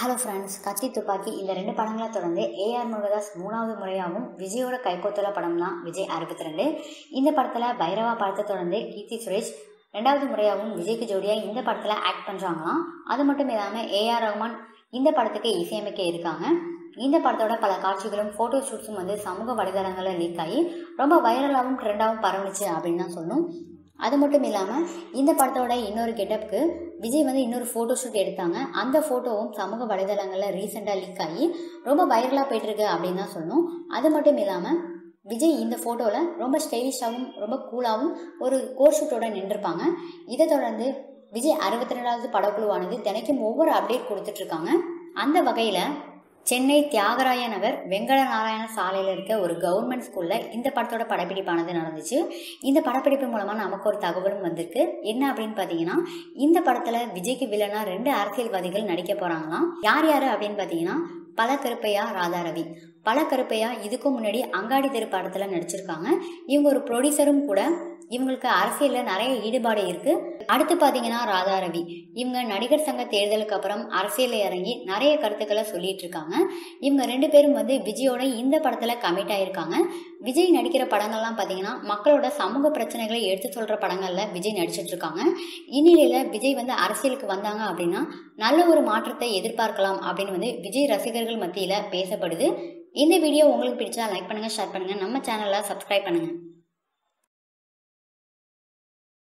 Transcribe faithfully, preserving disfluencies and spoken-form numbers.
Hello friends, கத்தி துப்பாக்கி இந்த ரெண்டு படங்களை தொடர்ந்து ஏஆர் முருகதாஸ் மூணாவது முறையாகவும் விஜயோட கைகோத்தல படம் தான் விஜய் அறுபத்தி ரெண்டு. இந்த படத்தில் பைரவா படத்தை தொடர்ந்து கீர்த்தி சுரேஷ் ரெண்டாவது முறையாகவும் விஜய்க்கு ஜோடியாக இந்த படத்தில் ஆக்ட் பண்ணுறாங்களாம். அது மட்டும் இல்லாமல் ஏஆர் ரஹ்மான் இந்த படத்துக்கு இசையமைக்க இருக்காங்க. இந்த படத்தோட பல காட்சிகளும் ஃபோட்டோ ஷூட்ஸும் வந்து சமூக வலைதளங்களில் லீக் ஆகி ரொம்ப வைரலாகவும் ட்ரெண்டாகவும் பரவுனுச்சு அப்படின்னு தான் சொல்லணும். அது மட்டும் இல்லாமல் இந்த படத்தோட இன்னொரு கெட்டப்புக்கு விஜய் வந்து இன்னொரு ஃபோட்டோ ஷூட் எடுத்தாங்க. அந்த ஃபோட்டோவும் சமூக வலைதளங்களில் ரீசெண்டாக லீக் ஆகி ரொம்ப வைரலாக போயிட்டுருக்கு அப்படின்னு தான் சொல்லணும். அது மட்டும் இல்லாமல் விஜய் இந்த ஃபோட்டோவில் ரொம்ப ஸ்டைலிஷாகவும் ரொம்ப கூலாகவும் ஒரு கோர் ஷூட்டோட நின்றுருப்பாங்க. இதை தொடர்ந்து விஜய் அறுபத்தி ரெண்டாவது படக்குழுவானது தினைக்கும் ஒவ்வொரு அப்டேட் கொடுத்துட்ருக்காங்க. அந்த வகையில் சென்னை தியாகராய நகர் வெங்கட நாராயண சாலையில் இருக்க ஒரு கவர்மெண்ட் ஸ்கூலில் இந்த படத்தோட படப்பிடிப்பானது நடந்துச்சு. இந்த படப்பிடிப்பு மூலமாக நமக்கு ஒரு தகவலும் வந்திருக்கு. என்ன அப்படின்னு பார்த்தீங்கன்னா, இந்த படத்தில் விஜய்க்கு வில்லனா ரெண்டு அரசியல்வாதிகள் நடிக்க போகிறாங்களாம். யார் யார் அப்படின்னு பார்த்தீங்கன்னா, பல கருப்பையா, ராதா ரவி. பல கருப்பையா இதுக்கு முன்னாடி அங்காடி தெரு படத்தில் நடிச்சிருக்காங்க. இவங்க ஒரு ப்ரொடியூசரும் கூட. இவங்களுக்கு அரசியலில் நிறைய ஈடுபாடு இருக்கு. அடுத்து பார்த்தீங்கன்னா ராதா ரவி, இவங்க நடிகர் சங்க தேர்தலுக்கு அப்புறம் அரசியலில் இறங்கி நிறைய கருத்துக்களை சொல்லிட்டு இருக்காங்க. இவங்க ரெண்டு பேரும் வந்து விஜயோட இந்த படத்தில் கமிட் ஆயிருக்காங்க. விஜய் நடிக்கிற படங்கள்லாம் பார்த்தீங்கன்னா மக்களோட சமூக பிரச்சனைகளை எடுத்து சொல்ற படங்கள்ல விஜய் நடிச்சிட்டு இருக்காங்க. இந்நிலையில விஜய் வந்து அரசியலுக்கு வந்தாங்க அப்படின்னா நல்ல ஒரு மாற்றத்தை எதிர்பார்க்கலாம் அப்படின்னு வந்து விஜய் ரசிகர்கள் மத்தியில பேசப்படுது. இந்த வீடியோ உங்களுக்கு பிடிச்சா லைக் பண்ணுங்க, ஷேர் பண்ணுங்க, நம்ம சேனலை சப்ஸ்கிரைப் பண்ணுங்க.